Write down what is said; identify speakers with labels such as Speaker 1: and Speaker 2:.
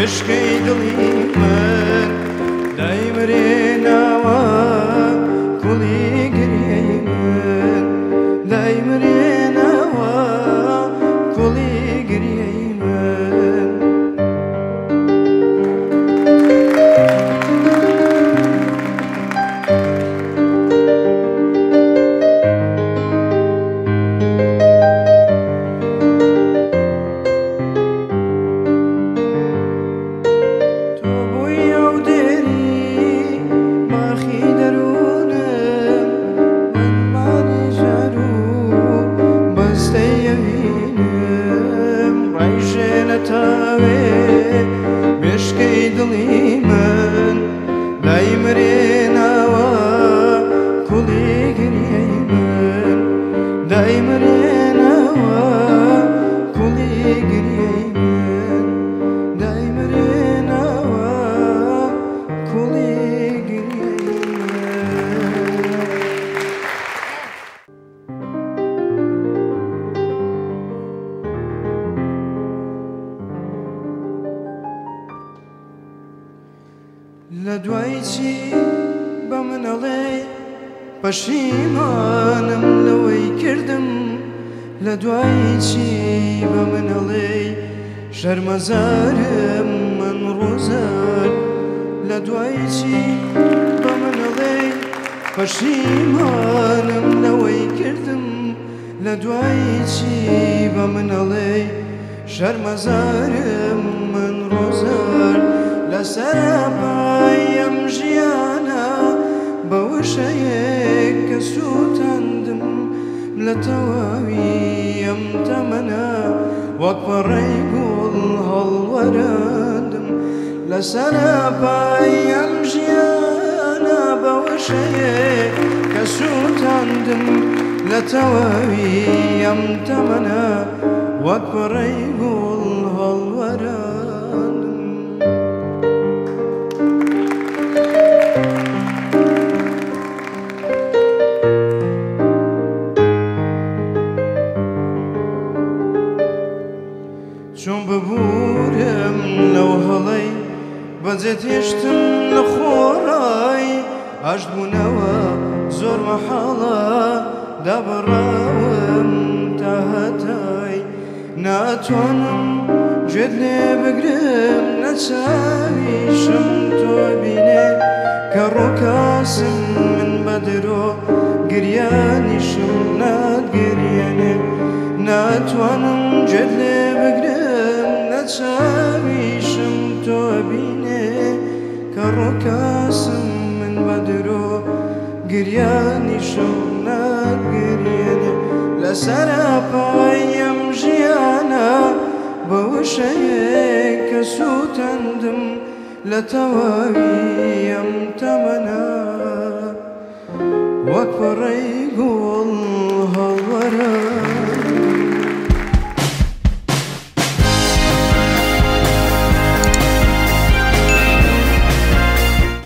Speaker 1: مشکی دڵی من دایمرێناوە کوڵی گریەی من دایمرێناوە کوڵی گریەی من مشکی دڵی من دایمرێناوە کوڵی گریەی من دایمرێناوە کوڵی گریەی من دایمرێناوە کوڵی گریەی لە دوای چی بە منەڵێ پەشیمانم لەوەی کردم لە دوای چی بە منەڵێ شەرمەزارم من ڕووزار لە دوای چی بە منەڵێ پەشیمانم لەوەی کردم لە دوای چی بە منەڵێ شەرمەزارم من ڕووزار لەسەرپای ئەم ژیانە بە وشەیەک کە سووتاندم لە تەواوی ئەم تەمەنە وەک پەڕەی گوڵ هەڵوەرەندم لەسەرپای ئەم ژیانە بە وشەیەک کە سووتاندم لە تەواوی ئەم تەمەنە وەک پەڕەی گوڵ هەڵوەرەندم چون ببورم لەو هەڵەی بەجێ تێشتم لە خۆڕای ئاشت بوونەوە زۆر مەحاڵە دابەڕاوم تا هەتای ناتوانم گوێت لێ بگرم نەچاویشم تۆ بینێ کە ڕۆکاسم من بە درۆ گریانیشم ناتگریێنێ ناتوانم گوێت لێ بگرم نەچاویشم تۆ بینێ کە ڕۆکاسم من بە درۆ گریانیشم ناتگریێنێ لەسەرپای ئەم ژیانە بە وشەیەک کە سووتاندم لە تەواوی ئەم تەمەنە وەک پەڕەی گوڵ